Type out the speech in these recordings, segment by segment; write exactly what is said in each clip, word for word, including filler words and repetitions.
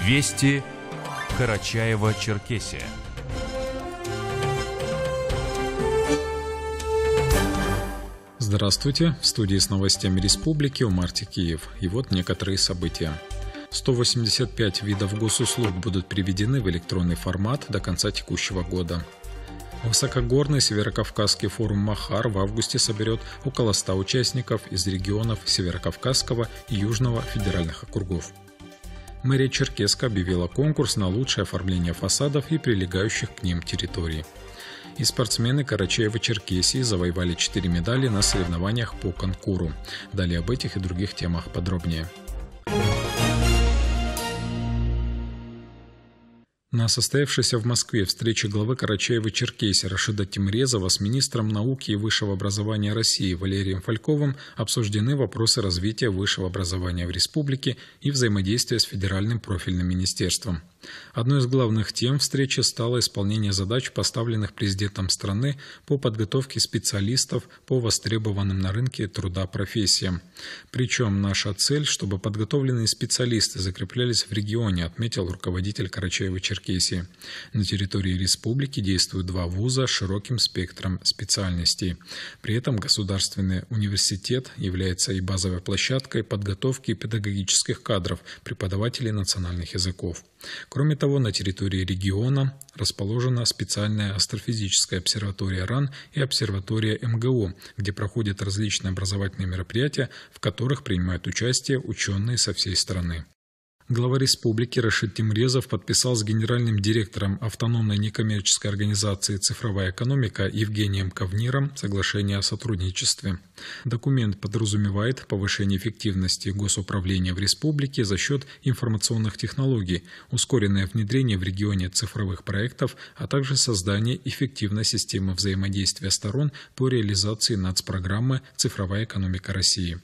Вести Карачаево-Черкесия. Здравствуйте! В студии с новостями республики Умар Текеев. И вот некоторые события. сто восемьдесят пять видов госуслуг будут переведены в электронный формат до конца текущего года. Высокогорный Северокавказский форум «Махар» в августе соберет около ста участников из регионов Северокавказского и Южного федеральных округов. Мэрия Черкесска объявила конкурс на лучшее оформление фасадов и прилегающих к ним территорий. И спортсмены Карачаево-Черкесии завоевали четыре медали на соревнованиях по конкуру. Далее об этих и других темах подробнее. На состоявшейся в Москве встрече главы Карачаево-Черкесии Рашида Тимрезова с министром науки и высшего образования России Валерием Фальковым обсуждены вопросы развития высшего образования в республике и взаимодействия с федеральным профильным министерством. Одной из главных тем встречи стало исполнение задач, поставленных президентом страны по подготовке специалистов по востребованным на рынке труда профессиям. Причем наша цель, чтобы подготовленные специалисты закреплялись в регионе, отметил руководитель Карачаево-Черкесии. На территории республики действуют два вуза с широким спектром специальностей. При этом Государственный университет является и базовой площадкой подготовки педагогических кадров, преподавателей национальных языков. Кроме того, на территории региона расположена специальная астрофизическая обсерватория РАН и обсерватория эм гэ о, где проходят различные образовательные мероприятия, в которых принимают участие ученые со всей страны. Глава республики Рашид Тимрезов подписал с генеральным директором автономной некоммерческой организации «Цифровая экономика» Евгением Ковниром соглашение о сотрудничестве. Документ подразумевает повышение эффективности госуправления в республике за счет информационных технологий, ускоренное внедрение в регионе цифровых проектов, а также создание эффективной системы взаимодействия сторон по реализации нацпрограммы «Цифровая экономика России».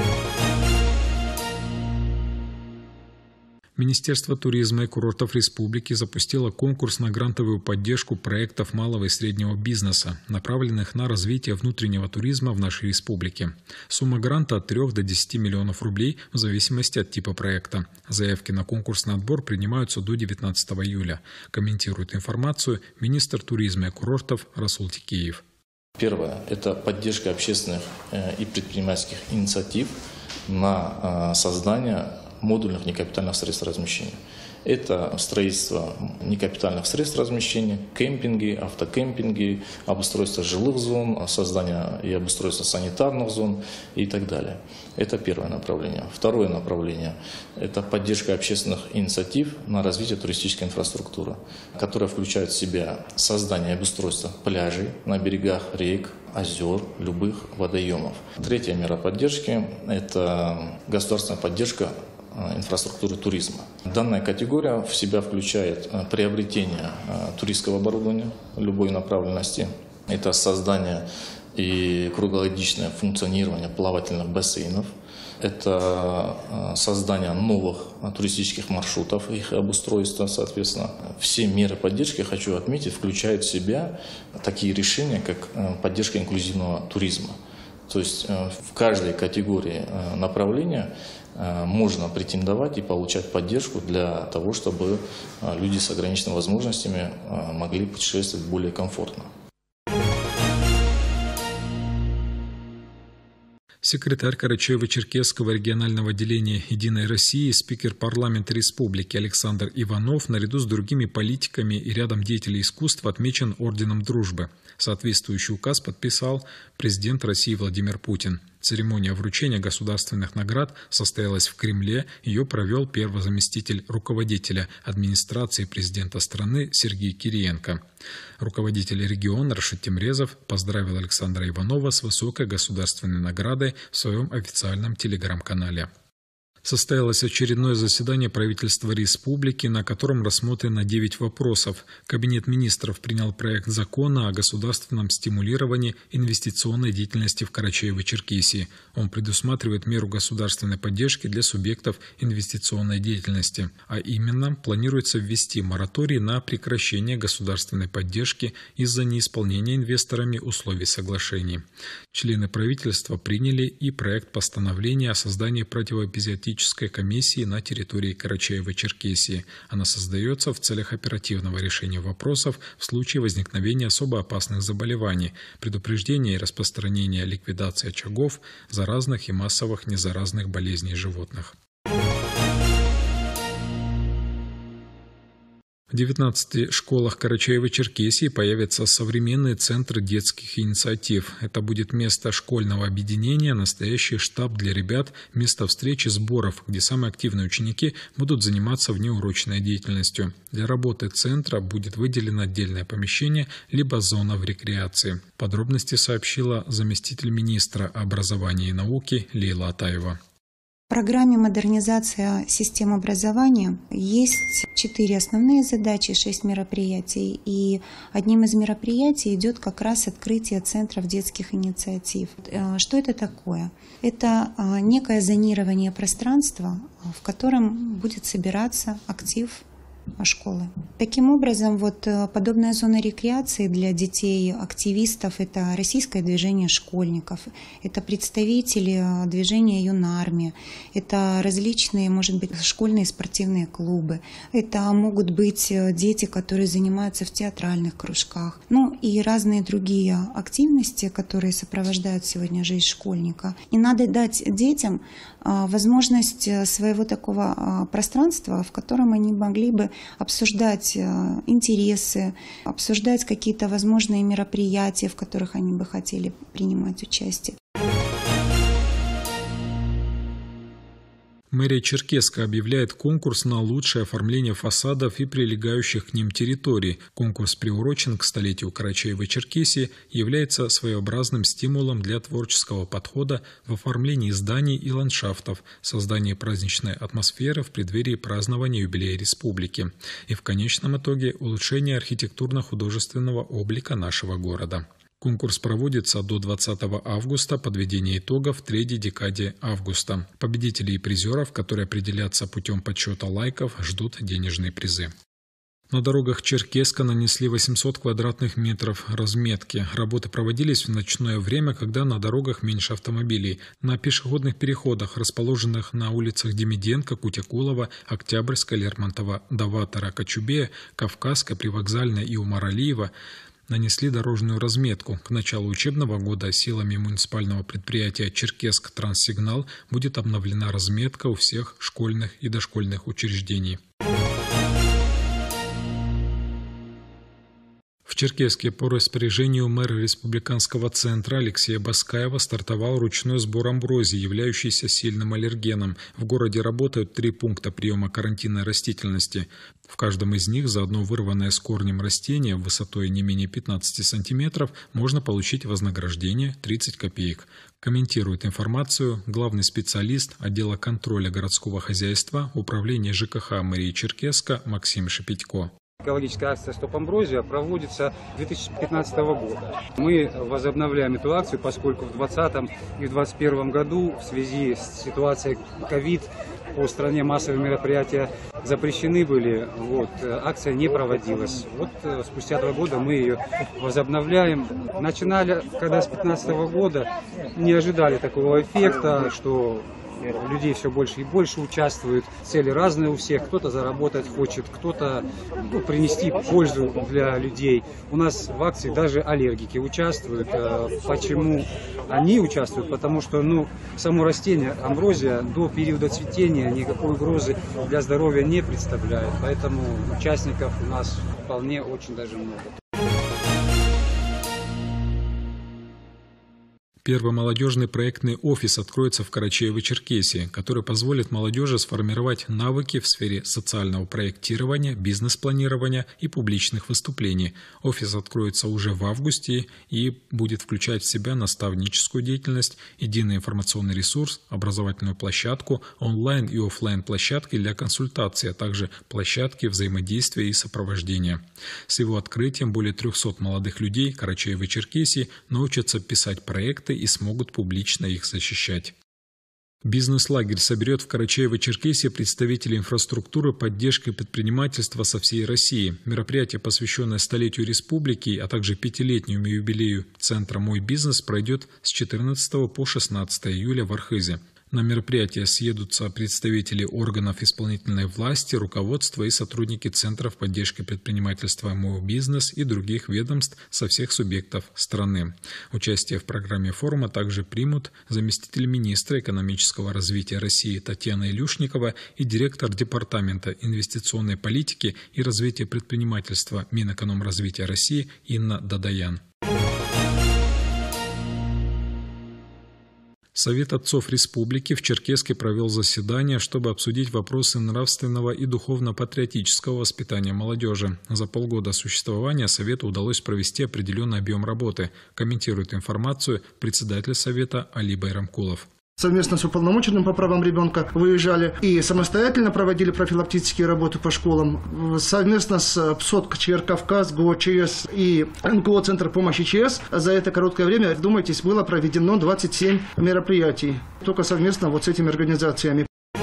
Министерство туризма и курортов республики запустило конкурс на грантовую поддержку проектов малого и среднего бизнеса, направленных на развитие внутреннего туризма в нашей республике. Сумма гранта от трёх до десяти миллионов рублей в зависимости от типа проекта. Заявки на конкурсный отбор принимаются до девятнадцатого июля. Комментирует информацию министр туризма и курортов Расул Текеев. Первое – это поддержка общественных и предпринимательских инициатив на создание модульных некапитальных средств размещения. Это строительство некапитальных средств размещения, кемпинги, автокемпинги, обустройство жилых зон, создание и обустройство санитарных зон и так далее. Это первое направление. Второе направление – это поддержка общественных инициатив на развитие туристической инфраструктуры, которая включает в себя создание и обустройство пляжей на берегах рек, озер, любых водоемов. Третья мера поддержки – это государственная поддержка инфраструктуры туризма. Данная категория в себя включает приобретение туристского оборудования любой направленности. Это создание и круглогодичное функционирование плавательных бассейнов. Это создание новых туристических маршрутов, их обустройство, соответственно. Все меры поддержки, хочу отметить, включают в себя такие решения, как поддержка инклюзивного туризма. То есть в каждой категории направления можно претендовать и получать поддержку для того, чтобы люди с ограниченными возможностями могли путешествовать более комфортно. Секретарь Карачаево-Черкесского регионального отделения «Единой России», спикер парламента республики Александр Иванов наряду с другими политиками и рядом деятелей искусств отмечен Орденом Дружбы. Соответствующий указ подписал президент России Владимир Путин. Церемония вручения государственных наград состоялась в Кремле. Ее провел первый заместитель руководителя администрации президента страны Сергей Кириенко. Руководитель региона Рашид Тимрезов поздравил Александра Иванова с высокой государственной наградой в своем официальном телеграм-канале. Состоялось очередное заседание правительства республики, на котором рассмотрено девять вопросов. Кабинет министров принял проект закона о государственном стимулировании инвестиционной деятельности в Карачаево-Черкесии. Он предусматривает меру государственной поддержки для субъектов инвестиционной деятельности. А именно, планируется ввести мораторий на прекращение государственной поддержки из-за неисполнения инвесторами условий соглашений. Члены правительства приняли и проект постановления о создании противоэпизиотического аналитической комиссии на территории Карачаево-Черкесии. Она создается в целях оперативного решения вопросов в случае возникновения особо опасных заболеваний, предупреждения и распространения ликвидации очагов заразных и массовых незаразных болезней животных. В девятнадцати школах Карачаево-Черкесии появятся современные центры детских инициатив. Это будет место школьного объединения, настоящий штаб для ребят, место встречи, сборов, где самые активные ученики будут заниматься внеурочной деятельностью. Для работы центра будет выделено отдельное помещение, либо зона в рекреации. Подробности сообщила заместитель министра образования и науки Лейла Атаева. В программе «Модернизация систем образования» есть четыре основные задачи, шесть мероприятий. И одним из мероприятий идет как раз открытие центров детских инициатив. Что это такое? Это некое зонирование пространства, в котором будет собираться актив школы. Таким образом, вот подобная зона рекреации для детей-активистов – это российское движение школьников, это представители движения Юнармия, это различные, может быть, школьные спортивные клубы, это могут быть дети, которые занимаются в театральных кружках, ну и разные другие активности, которые сопровождают сегодня жизнь школьника. И надо дать детям возможность своего такого пространства, в котором они могли бы обсуждать интересы, обсуждать какие-то возможные мероприятия, в которых они бы хотели принимать участие. Мэрия Черкесска объявляет конкурс на лучшее оформление фасадов и прилегающих к ним территорий. Конкурс приурочен к столетию Карачаево-Черкесии, является своеобразным стимулом для творческого подхода в оформлении зданий и ландшафтов, создании праздничной атмосферы в преддверии празднования юбилея республики и в конечном итоге улучшение архитектурно-художественного облика нашего города. Конкурс проводится до двадцатого августа, подведение итогов в третьей декаде августа. Победителей и призеров, которые определятся путем подсчета лайков, ждут денежные призы. На дорогах Черкесска нанесли восемьсот квадратных метров разметки. Работы проводились в ночное время, когда на дорогах меньше автомобилей. На пешеходных переходах, расположенных на улицах Демиденко, Кутякулова, Октябрьска, Лермонтова, Даватора, Кочубея, Кавказской, Привокзальной и Умар-Алиева, нанесли дорожную разметку. К началу учебного года силами муниципального предприятия «Черкесск Транссигнал» будет обновлена разметка у всех школьных и дошкольных учреждений. В Черкесске по распоряжению мэра республиканского центра Алексея Баскаева стартовал ручной сбор амброзии, являющейся сильным аллергеном. В городе работают три пункта приема карантинной растительности. В каждом из них за одно вырванное с корнем растение высотой не менее пятнадцати сантиметров можно получить вознаграждение тридцать копеек. Комментирует информацию главный специалист отдела контроля городского хозяйства Управления ЖКХ мэрии Черкесска Максим Шепетько. Экологическая акция «Стоп Амброзия» проводится с две тысячи пятнадцатого года. Мы возобновляем эту акцию, поскольку в двадцатом и в две тысячи двадцать первом году в связи с ситуацией ковид по стране массовые мероприятия запрещены были, вот, акция не проводилась. Вот спустя два года мы ее возобновляем. Начинали, когда с две тысячи пятнадцатого года, не ожидали такого эффекта, что людей все больше и больше участвуют. Цели разные у всех. Кто-то заработать хочет, кто-то ну, принести пользу для людей. У нас в акции даже аллергики участвуют. Почему они участвуют? Потому что ну, само растение амброзия до периода цветения никакой угрозы для здоровья не представляет. Поэтому участников у нас вполне очень даже много. Первый молодежный проектный офис откроется в Карачаево-Черкесии, который позволит молодежи сформировать навыки в сфере социального проектирования, бизнес-планирования и публичных выступлений. Офис откроется уже в августе и будет включать в себя наставническую деятельность, единый информационный ресурс, образовательную площадку, онлайн и офлайн площадки для консультации, а также площадки взаимодействия и сопровождения. С его открытием более трехсот молодых людей Карачаево-Черкесии научатся писать проекты и смогут публично их защищать. Бизнес-лагерь соберет в Карачаево-Черкесии представителей инфраструктуры, поддержки предпринимательства со всей России. Мероприятие, посвященное столетию республики, а также пятилетнему юбилею Центра «Мой бизнес», пройдет с четырнадцатого по шестнадцатое июля в Архызе. На мероприятие съедутся представители органов исполнительной власти, руководства и сотрудники Центров поддержки предпринимательства эм о у «Бизнес» и других ведомств со всех субъектов страны. Участие в программе форума также примут заместитель министра экономического развития России Татьяна Илюшникова и директор Департамента инвестиционной политики и развития предпринимательства Минэкономразвития России Инна Дадаян. Совет отцов республики в Черкесске провел заседание, чтобы обсудить вопросы нравственного и духовно-патриотического воспитания молодежи. За полгода существования Совету удалось провести определенный объем работы, комментирует информацию председатель Совета Али Байрамкулов. Совместно с уполномоченным по правам ребенка выезжали и самостоятельно проводили профилактические работы по школам. Совместно с ПСОТ КЧР Кавказ, ГО ЧС и эн ка о Центр помощи ЧС за это короткое время, вдумайтесь, было проведено двадцать семь мероприятий. Только совместно вот с этими организациями.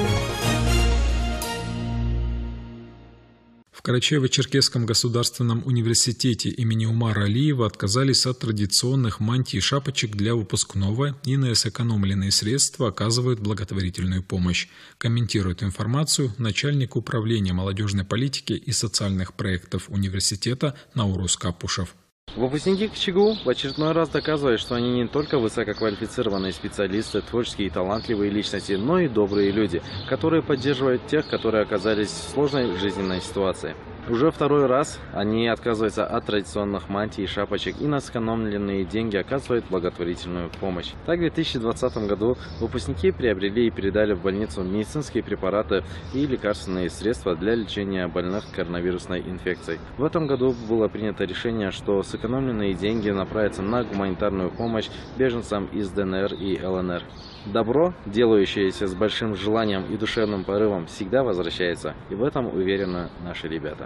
В Карачаево-Черкесском государственном университете имени Умара Алиева отказались от традиционных мантий и шапочек для выпускного и на сэкономленные средства оказывают благотворительную помощь. Комментирует информацию начальник управления молодежной политики и социальных проектов университета Наурус Капушев. Выпускники КЧГУ в очередной раз доказывают, что они не только высококвалифицированные специалисты, творческие и талантливые личности, но и добрые люди, которые поддерживают тех, которые оказались в сложной жизненной ситуации. Уже второй раз они отказываются от традиционных мантий и шапочек и на сэкономленные деньги оказывают благотворительную помощь. Так, в две тысячи двадцатом году выпускники приобрели и передали в больницу медицинские препараты и лекарственные средства для лечения больных коронавирусной инфекцией. В этом году было принято решение, что сэкономленные деньги направятся на гуманитарную помощь беженцам из дэ эн эр и эл эн эр. Добро, делающееся с большим желанием и душевным порывом, всегда возвращается, и в этом уверены наши ребята.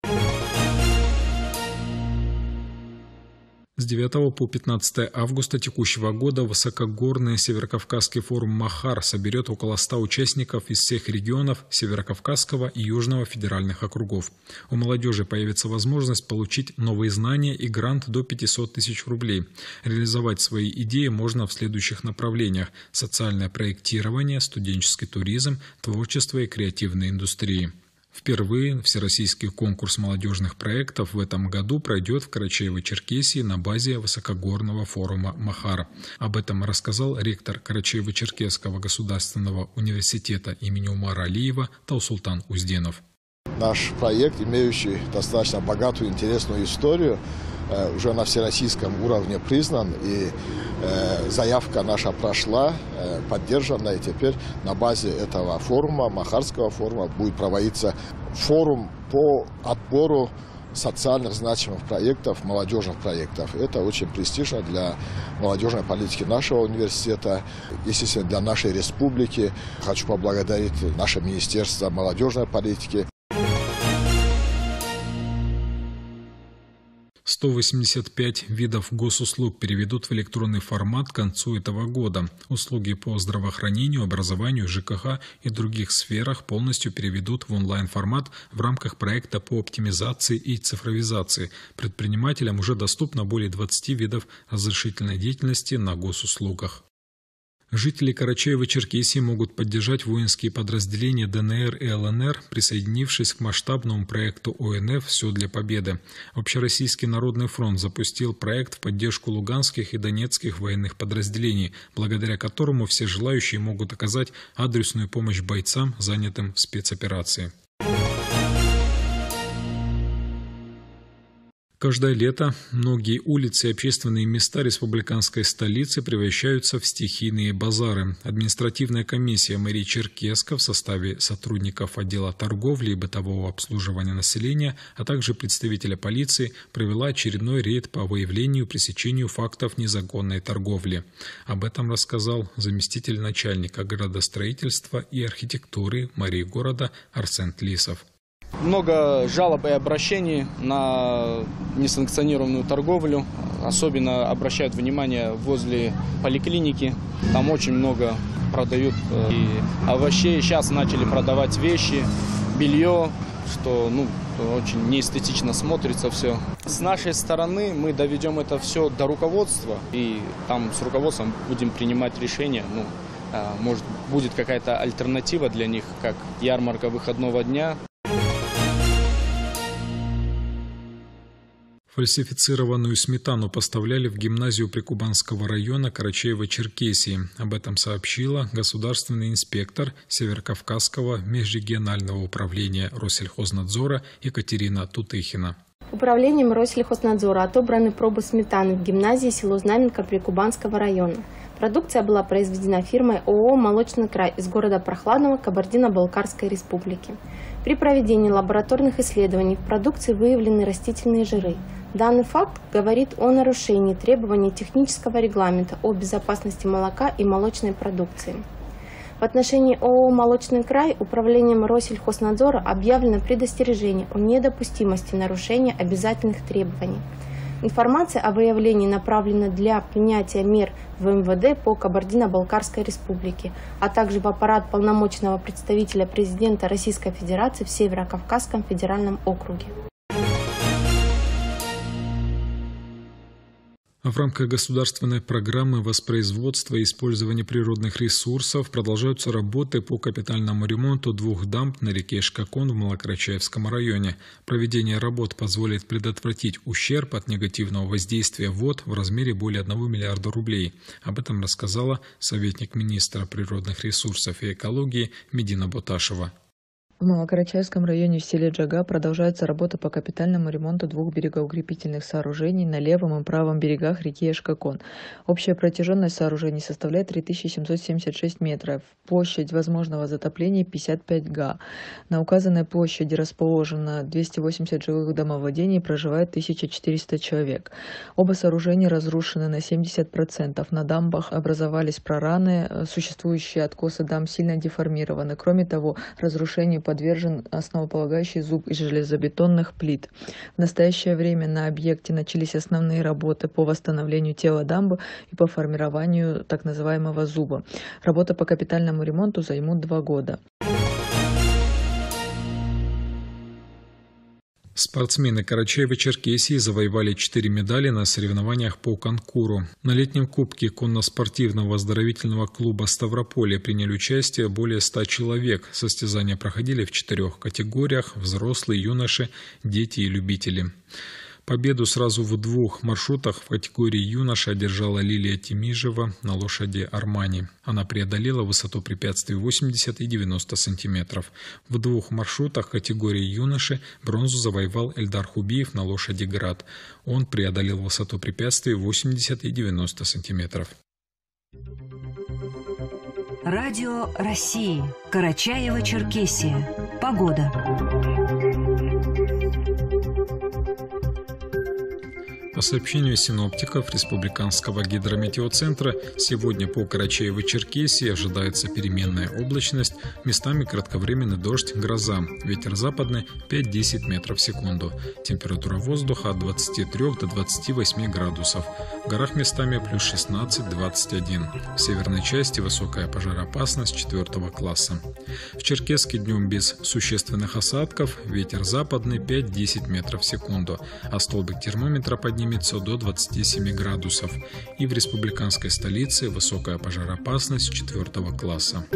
С девятого по пятнадцатое августа текущего года высокогорный Северокавказский форум «Махар» соберет около ста участников из всех регионов Северокавказского и Южного федеральных округов. У молодежи появится возможность получить новые знания и грант до пятисот тысяч рублей. Реализовать свои идеи можно в следующих направлениях: социальное проектирование, студенческий туризм, творчество и креативные индустрии. Впервые всероссийский конкурс молодежных проектов в этом году пройдет в Карачаево-Черкесии на базе высокогорного форума «Махар». Об этом рассказал ректор Карачаево-Черкесского государственного университета имени Умара Алиева Таусултан Узденов. Наш проект, имеющий достаточно богатую, интересную историю, уже на всероссийском уровне признан, и э, заявка наша прошла, э, поддержана, и теперь на базе этого форума, Махарского форума, будет проводиться форум по отбору социальных значимых проектов, молодежных проектов. Это очень престижно для молодежной политики нашего университета, естественно, для нашей республики. Хочу поблагодарить наше Министерство молодежной политики. сто восемьдесят пять видов госуслуг переведут в электронный формат к концу этого года. Услуги по здравоохранению, образованию, жэ ка ха и других сферах полностью переведут в онлайн-формат в рамках проекта по оптимизации и цифровизации. Предпринимателям уже доступно более двадцати видов разрешительной деятельности на госуслугах. Жители Карачаева-Черкесии могут поддержать воинские подразделения дэ эн эр и эл эн эр, присоединившись к масштабному проекту о эн эф «Все для победы». Общероссийский народный фронт запустил проект в поддержку луганских и донецких военных подразделений, благодаря которому все желающие могут оказать адресную помощь бойцам, занятым в спецоперации. Каждое лето многие улицы и общественные места республиканской столицы превращаются в стихийные базары. Административная комиссия мэрии Черкесска в составе сотрудников отдела торговли и бытового обслуживания населения, а также представителя полиции провела очередной рейд по выявлению и пресечению фактов незаконной торговли. Об этом рассказал заместитель начальника градостроительства и архитектуры мэрии города Арсен Тлисов. Много жалоб и обращений на несанкционированную торговлю. Особенно обращают внимание возле поликлиники. Там очень много продают и овощей. Сейчас начали продавать вещи, белье, что ну, очень неэстетично смотрится все. С нашей стороны мы доведем это все до руководства. И там с руководством будем принимать решения. Ну, Может, будет какая-то альтернатива для них, как ярмарка выходного дня. Фальсифицированную сметану поставляли в гимназию Прикубанского района Карачаево-Черкесии. Об этом сообщила государственный инспектор Северокавказского межрегионального управления Россельхознадзора Екатерина Тутыхина. Управлением Россельхознадзора отобраны пробы сметаны в гимназии село Знаменка Прикубанского района. Продукция была произведена фирмой ООО «Молочный край» из города Прохладного Кабардино-Балкарской республики. При проведении лабораторных исследований в продукции выявлены растительные жиры. Данный факт говорит о нарушении требований технического регламента о безопасности молока и молочной продукции. В отношении ООО «Молочный край» управлением Россельхознадзора объявлено предостережение о недопустимости нарушения обязательных требований. Информация о выявлении направлена для принятия мер в эм вэ дэ по Кабардино-Балкарской республике, а также в аппарат полномочного представителя президента Российской Федерации в Северо-Кавказском федеральном округе. В рамках государственной программы воспроизводства и использования природных ресурсов продолжаются работы по капитальному ремонту двух дамб на реке Шкакон в Малокарачаевском районе. Проведение работ позволит предотвратить ущерб от негативного воздействия вод в размере более одного миллиарда рублей. Об этом рассказала советник министра природных ресурсов и экологии Медина Боташева. В Малокарачаевском районе в селе Джага продолжается работа по капитальному ремонту двух берегоукрепительных сооружений на левом и правом берегах реки Эшкакон. Общая протяженность сооружений составляет три тысячи семьсот семьдесят шесть метров, площадь возможного затопления пятьдесят пять га. На указанной площади расположено двести восемьдесят жилых домовладений и проживает тысяча четыреста человек. Оба сооружения разрушены на семьдесят процентов. На дамбах образовались прораны, существующие откосы дамб сильно деформированы. Кроме того, разрушению подвержен основополагающий зуб из железобетонных плит. В настоящее время на объекте начались основные работы по восстановлению тела дамбы и по формированию так называемого зуба. Работа по капитальному ремонту займут два года. Спортсмены Карачаево-Черкесии завоевали четыре медали на соревнованиях по конкуру. На летнем кубке конно-спортивного оздоровительного клуба «Ставрополье» приняли участие более ста человек. Состязания проходили в четырех категориях – взрослые, юноши, дети и любители. Победу сразу в двух маршрутах в категории юноша одержала Лилия Тимижева на лошади Армани. Она преодолела высоту препятствий восемьдесят и девяносто сантиметров. В двух маршрутах категории юноши бронзу завоевал Эльдар Хубиев на лошади Град. Он преодолел высоту препятствий восемьдесят и девяносто сантиметров. Радио России. Карачаево-Черкесия. Погода. По сообщению синоптиков Республиканского гидрометеоцентра, сегодня по Карачаево-Черкесии ожидается переменная облачность, местами кратковременный дождь, гроза, ветер западный пять-десять метров в секунду, температура воздуха от двадцати трёх до двадцати восьми градусов, в горах местами плюс шестнадцать - двадцать один, в северной части высокая пожароопасность четвёртого класса. В Черкесске днем без существенных осадков, ветер западный пять-десять метров в секунду, а столбик термометра поднимется до двадцати семи градусов. И в республиканской столице высокая пожароопасность четвёртого класса.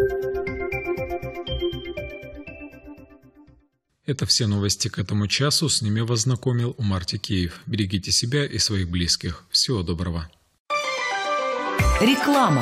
Это все новости к этому часу. С ними вас знакомил Умар Тикеев. Берегите себя и своих близких. Всего доброго. Реклама.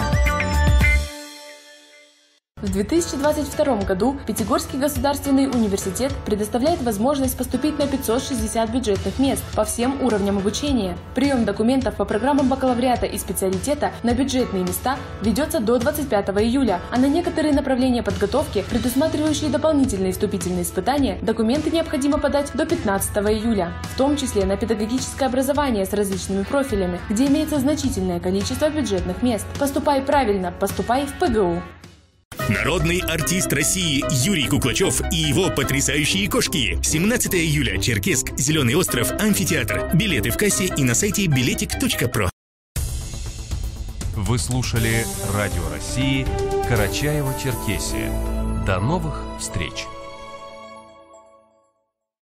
В две тысячи двадцать втором году Пятигорский государственный университет предоставляет возможность поступить на пятьсот шестьдесят бюджетных мест по всем уровням обучения. Прием документов по программам бакалавриата и специалитета на бюджетные места ведется до двадцать пятого июля, а на некоторые направления подготовки, предусматривающие дополнительные вступительные испытания, документы необходимо подать до пятнадцатого июля, в том числе на педагогическое образование с различными профилями, где имеется значительное количество бюджетных мест. Поступай правильно, поступай в пэ гэ у. Народный артист России Юрий Куклачев и его потрясающие кошки. семнадцатого июля. Черкесск, Зеленый остров, амфитеатр. Билеты в кассе и на сайте билетик точка про. Вы слушали Радио России Карачаево-Черкесия. До новых встреч!